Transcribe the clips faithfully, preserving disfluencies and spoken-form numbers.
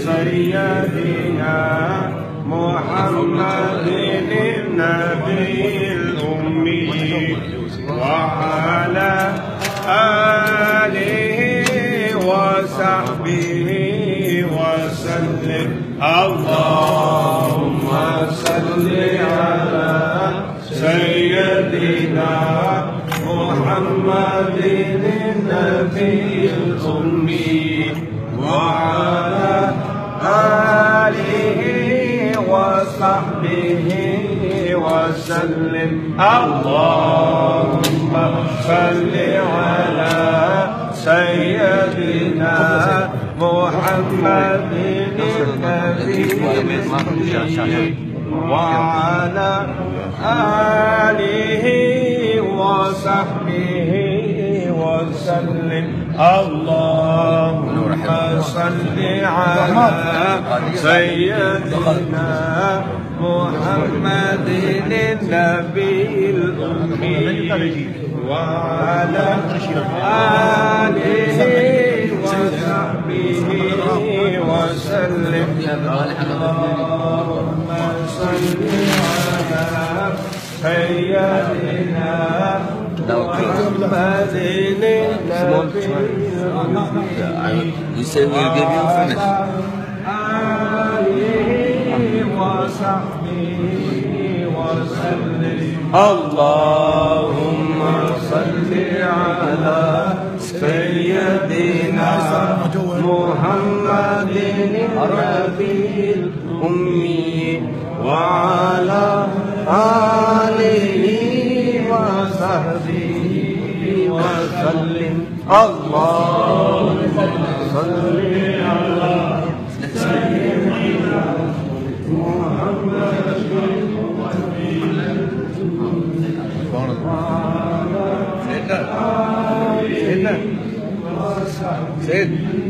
سيدنا محمد النبي الأمي وعلى آله وصحبه وسلم. اللهم صل على سيدنا محمد النبي الأمي وعلى آله وصحبه وسلم. اللهم صل على سيدنا محمد النبي الأمي وعلى آله وصحبه وسلم. اللهم صل على سيدنا محمد النبي الأمي وعلى آله وصحبه وسلم. اللهم صل على سيدنا محمد النبي You say we'll give you finish. اللهم صل على سيدنا محمد النبي الأمي وعلى آله وصحبه وسلم. اللهم صل على سيدنا محمد سيدنا سيد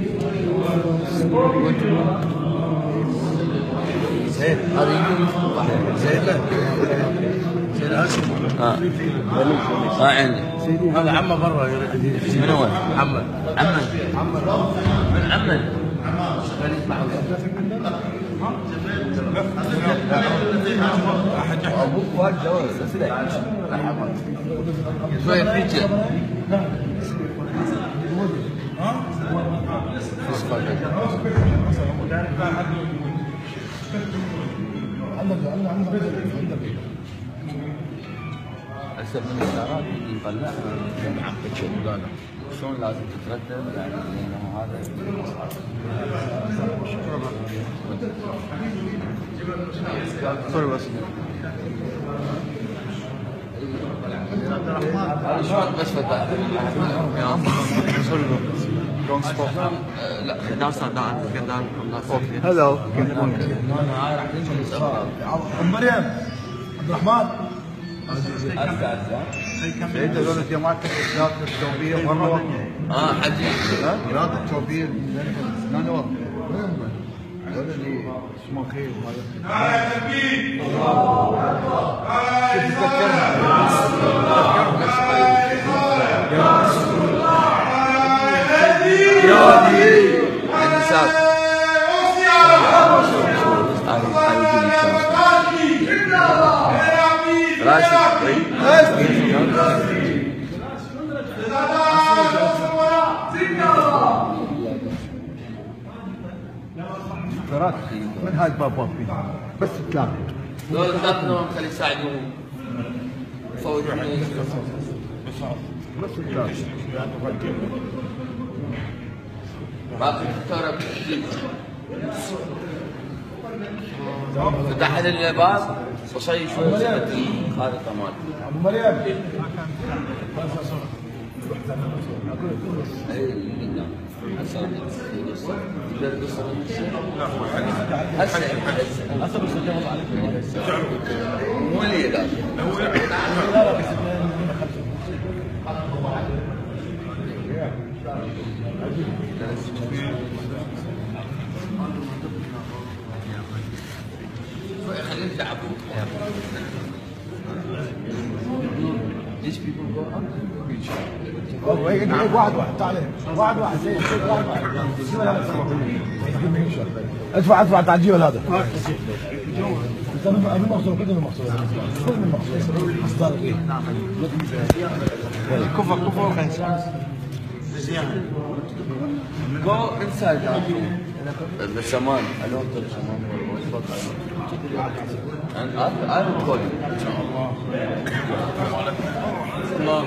سيد هذه سيدنا سيد هاشم. اه اه عندي هذا عمه برا. من وين؟ محمد عمد من عمد ابوك والده شوية فيتشر. هسه من الاشارات نطلع معقد شغل شلون لازم تترتب يعني لانه هذا سوري بس شلون بس فتح سوري wrong spot. لا downstairs down down Hello. ام مريم عبد الرحمن سيد هذول الجماعات الرياض الثوبيه مره اه حجي رياض الثوبيه هنا هذول اللي اسمه خير من هاي الباب بس ثلاثة دول ثلاثة خلي يساعدوهم يفوتون بس ثلاثة باقي الدكتورة فتح لي الباب وصي شوي خارطة مالتي. ابو مريم اي قدام هسه تقدر تقصر هسه هسه بس مو لي لا خلينا نلعب these people go up. والله يجي واحد واحد تعال واحد واحد زي واحد واحد ادفع ادفع على الجيل هذا استنى من مقصود كده من مقصود كل من مقصود اصدار ايه كفر كفر Go inside the shaman. I don't tell shaman and I I will call you. الله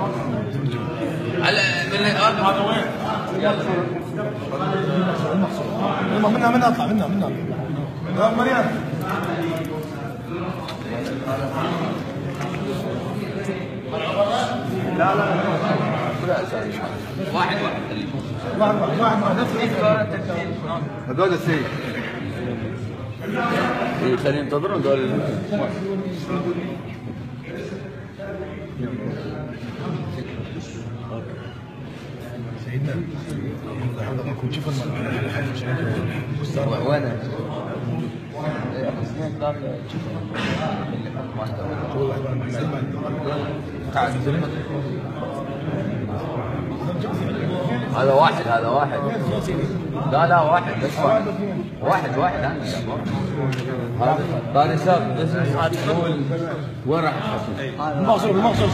على من الارض هذا وين؟ يلا منها منها اطلع منها منها يا مريم لا لا واحد واحد واحد واحد واحد هذول السيد ايه خلينا ينتظرون دول سيدنا كنت شوف وين؟ اثنين ثلاثة هذا واحد هذا واحد لا لا واحد بس واحد واحد واحد عندك هذا هذا شاب بس تقول وين راح تحصل؟ المقصود المقصود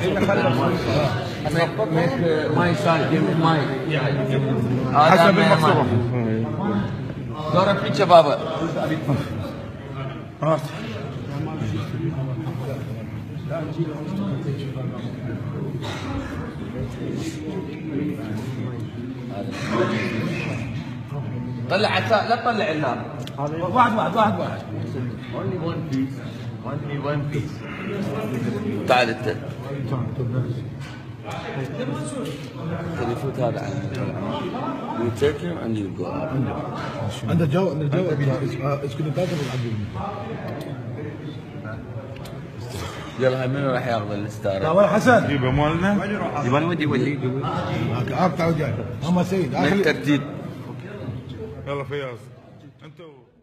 ماي سايد ماي حسب المقصود دور في شباب طلع عساء لا تطلع النار واحد واحد واحد واحد only one piece only one piece تعال انت تليفوت هذا عن you take him and you go up عند الجو عند الجو اسكت انت يلا منو راح ياخذ الستاره؟ لا ولا حسن جيبه مالنا يبغى ودي يولي هاك تعال جاي هم سيد من الترتيب يلا فياض انتوا